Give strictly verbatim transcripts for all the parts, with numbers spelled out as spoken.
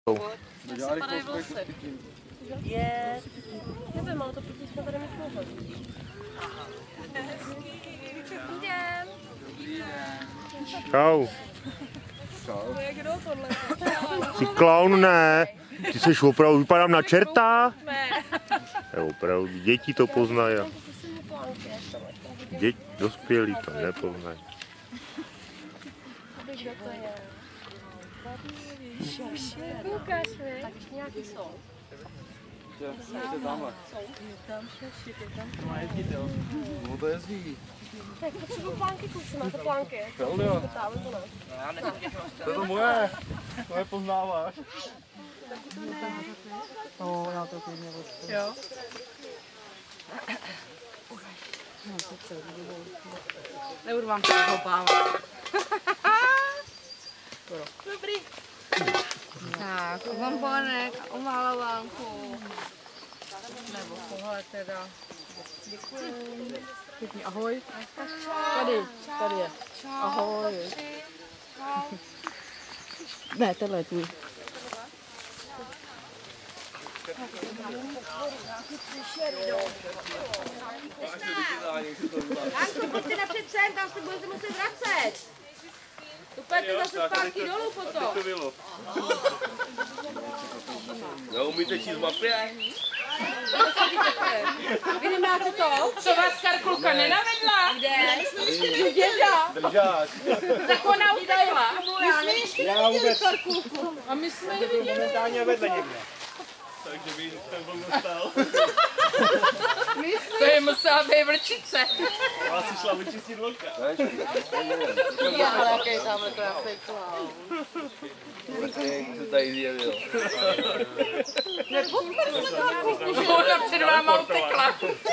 Padají vlasy. Je, nevím, ale to protože jsme tady mít mohli. Jdem. Čau. Čau. Jak jdou tohle? Jsi klaun, ne? Ty jsi opravdu, vypadám na čerta? Ne. Je opravdu, děti to poznají. Děti, dospělí to nepoznají. Kdo to je? Koukáš mi? Tak ještě nějaký jsou. Ještě tamhle. Tam šeši, tam No to jezdí. tak potřebuji plánky, kluci, máte plánky? Jo, jo. To je to moje. To je poznáváš. No, já to klidně odstřím. Jo. Nebudu vám to hopávat. Dobrý. Tak, bombonek a umalovánku. Nebo tohle teda. Děkuji. Pěkný ahoj. Tady, tady je. Ahoj. Ne, tenhle je tvůj. Janko, pojďte napřed sem, tam se budete muset vracet. Upěte zase zpátky dolů potom. Neumíte číst mapy? Vy nemáte to? Co vás Karkulka nenavedla? Kde? Děda. Držáč. Tak ona utekla. My jsme ještě neviděli Karkulku. A my jsme ji viděli. Momentálně vedle někde. Takže by ten byl dostal. To je musela být vlčice. Ale si šla vyčistit vlka. Já, jaký tamhle krásný klaun. Jak se tady zjevil. Ona před váma utekla.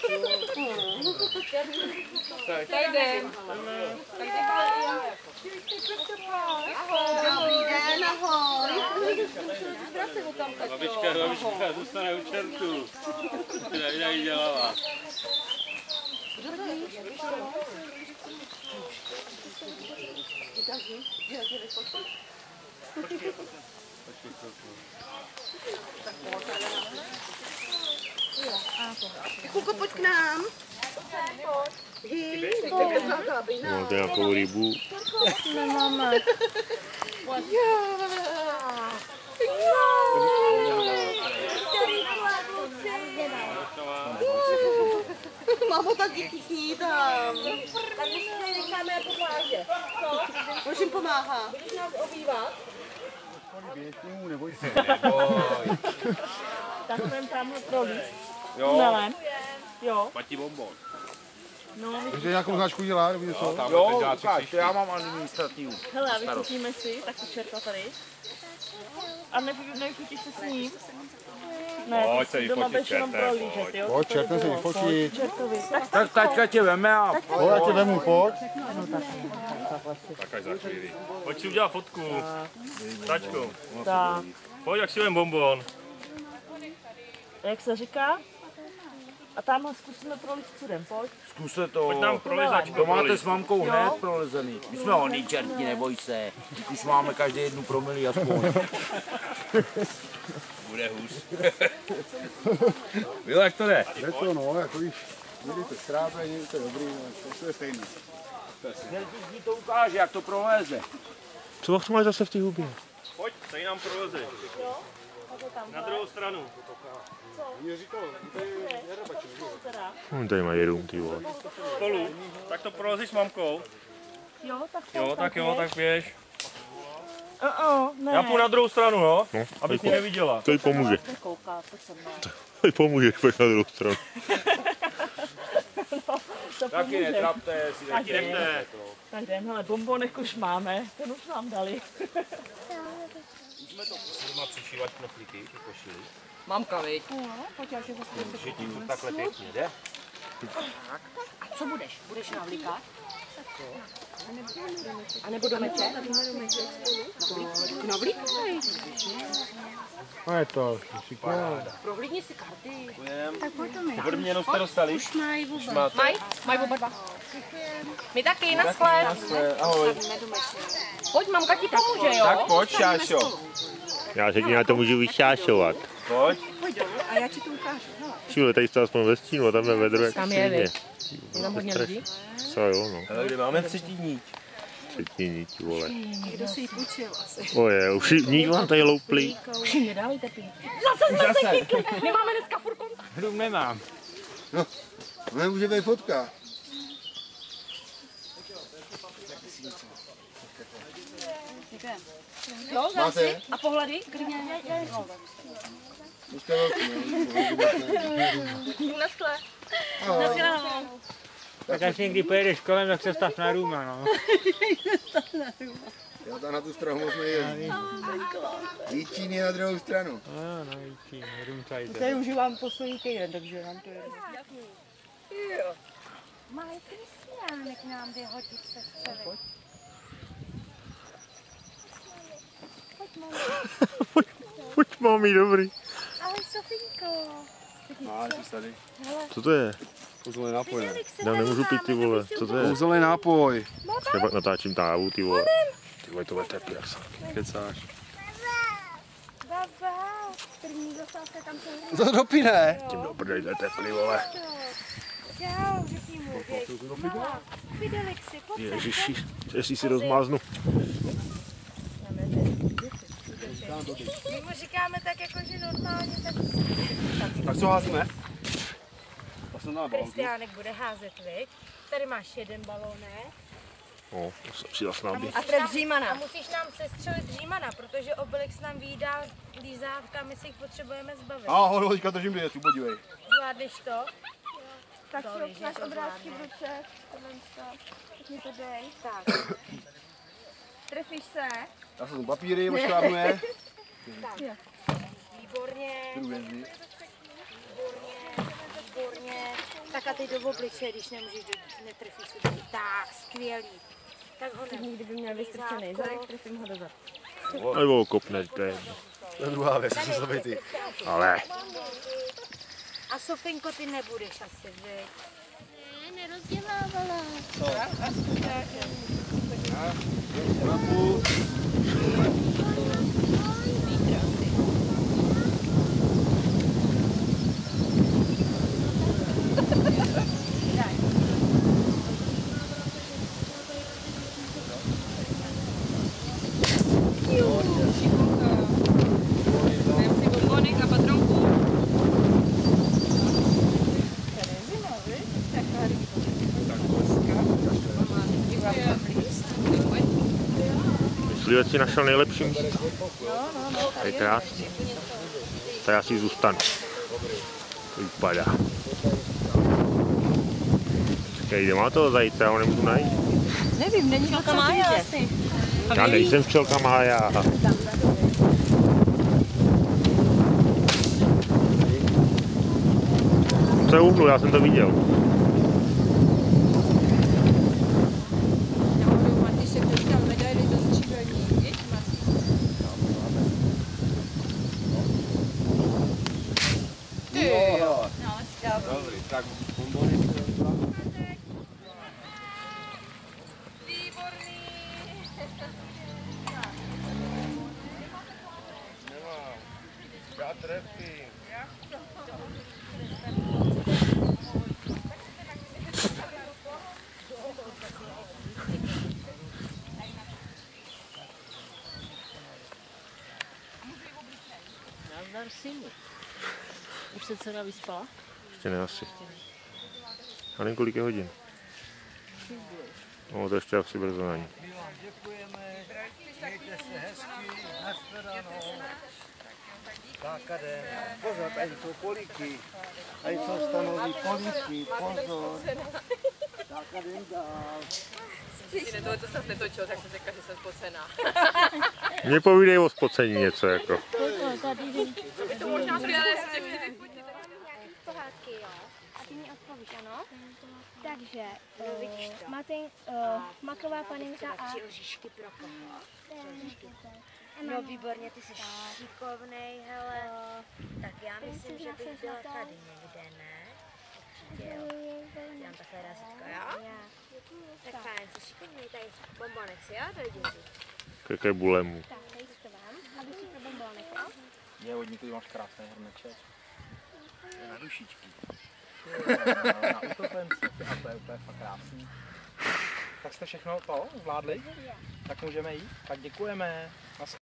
Tak jdem. Dobrý den, ahoj. Babička, babička zůstane u čertu. Která ji dělala. Kulko, pojď k nám. Máte nějakou rybu? Nemáme. Mamo, tak děti sní tam. Tak my si necháme jako pláže. Proč jim pomáhá? Budeš nás obývat? Neboj se. Tak jsem tamhle prolíz. Jo. Tunelem. Jo. Platí bonbon. No, Může nějakou značku dělat, nebo něco? Jo, ukáž, to já mám administrativu. hele, a vyfotíme si, tak si čerta tady. A nevy- nevyfotíš se s ním? Ne, Pojď ty se si doma vyfotit budeš jenom čertem, prolížet, pojď. jo? Pojď, čertem se vyfotit. Čertovi. Tak, Tak taťka tě veme a... Pojď, já tě vemu, pojď. Tak až za chvíli. Pojď si udělat fotku. Tačko. tak. Pojď, jak si vem bonbon. Jak se říká? A tamhle zkusíme prolízt cudem, pojď. Zkuste to. Pojď nám prolizačku. To máte s mamkou Jo. hned prolezený. My jsme oný čerti, neboj se. Už máme každý jednu promilí aspoň. Bude hůř. Jo, jak to jde? Je to no, jako víš, někdy to strápe, někdy to je dobrý, no, to je stejný. Hned ti to ukáže, jak to proleze. Co máš zase v té hubě? Pojď, tady nám proleze. Na druhou stranu. Mě říkal, to je jarabaček. On tady má jedům, ty vole. Spolu. Tak to prolezi s mamkou. Jo, tak Jo, tak jo, tak běž. Uh, uh, ne. Já půjdu na druhou stranu, no. No, Abys mě neviděla. to jí pomůže. Nekouká, pojď sem na. To jí pomůže, pojď na druhou stranu. To Taky pomůže. netrapte si. Tak jdem. Jdemte. Tak jdem, hele, bombonek už máme, ten už nám dali. Má přišívat knoflíky, ty košily. Mamka, viď? No, pojď, já že zase Že ti to takhle pěkně jde. A co budeš? Budeš navlíkat? A nebo do meče? No, navlíkaj. No je to, šikovná. Prohlídni si karty. Ode mě jenom jste dostali? Už mají vůbec. Mají? Mají oba dva. My taky, na sklep. Ahoj. Pojď, mamka ti pomůže, jo? Tak pojď, Šášo. Já se ti na to můžu vyšášovat. Pojď. A já ti to ukážu. Čili, tady jste aspoň ve stínu a tam je vedro jak Tam je, svině. Je tam hodně lidí? Co jo, no. Ale kde máme třetí níť? Třetí nít, vole. Kdo si ji půjčil asi? Oje, už níť vám tady louplí. Už jim nedávejte pít. My máme dneska furt kontakt. Hru nemám. No, to nemůže být fotka. Jo, Máte? a pohledy? Dneska velký, Jdu na skle. no. Tak až někdy pojedeš kolem, tak se stav na Ruma, no. Já tam na tu stranu moc nejezdím. Líčín je na druhou stranu. No, no, vící, Rumcajte. Tady užívám poslední týden, takže nám to je. Malý Kristiánek nám jde hodit se střely. Pojď, pojď, mami, dobrý. Ahoj, Sofinko. Máš jsi tady. Co to je? Kouzelný nápoj, ne? Já nemůžu pít, ty vole. Co to je? Kouzelný nápoj. Já pak natáčím távu, ty vole. Ty vole, tohle teplý, jak se. Kecáš. Baba, první dostal se tam jsou. To dopíne. Tím do prdej, to je teplý, vole. Čau, dětí mu, malá. Fidelix si, pojď sem. Ježiši, jestli si rozmáznu. My mu říkáme tak jako, že normálně tak... Tak co házíme? Já jsem na balónku. Kristiánek bude házet, viď? Tady máš jeden balónek. No, to jsem si zas nabít. A tref Římana. A musíš nám sestřelit Římana, protože Obelix nám výdá lízávka, my si jich potřebujeme zbavit. Ahoj, teďka držím dietu, podívej. Zvládneš to? Tak To si víš, že máš to obrázky v zvládne. ruce, tohle to, tak mi to dej. Tak. Trefíš se? Já jsem papíry, oškrábnu je. Výborně, Jdu jezdit. výborně, výborně. Tak a teď do obličeje, když nemůžeš, do, netrefíš se do. Tak, skvělý. Tak ho ne. Nikdy by měl vystrčený zadek, trefím ho do zad. Nebo kopneš, to je jedno. To je druhá věc, co se ty. Ale. A Sofinko, ty nebudeš asi, viď? Ne, nerozdělávala. Myslivec si našel nejlepší místo. To je krásný. Tak já si zůstanu. To vypadá. Čekaj, kde má toho zajíce, já ho nemůžu najít. Nevím, není to Mája asi. Já nejsem včelka Mája. Co je uhnu, já jsem to viděl. Dobrý, tak bombony. Já trefím. Nazdar synu. Už se dcera vyspala? Ještě ne asi. A nevím, kolik je hodin. No, to ještě asi brzo na ní. Tak, jde. Pozor, tady jsou políky. Tady jsou stanoví políky, pozor. Tak, jdem dál. Tohle to snad netočil, tak jsem řekla, že jsem spocená. Mně povídej o spocení něco jako. Je to možná skvělé, jestli tě chci vyfotit. Pohádky, jo. A ty mi odpovíš, ano? Takže, uh, Martin, uh, maková panenka a... Tři oříšky pro koho? No výborně, ty jsi šikovnej, hele. Tak já myslím, že bych byla tady někde, ne? Určitě jo. Dám takhle razítko, jo? Tak fajn, jsi šikovnej, tady bombonek si, jo? Dojdi. Jaké bulemu. Tak, tady to vám, aby si to bombonek. Je, od někud máš krásný hrneček. Je na dušičky. Na, na utopence. A to je úplně fakt krásný. Tak jste všechno to zvládli? Tak můžeme jít? Tak děkujeme.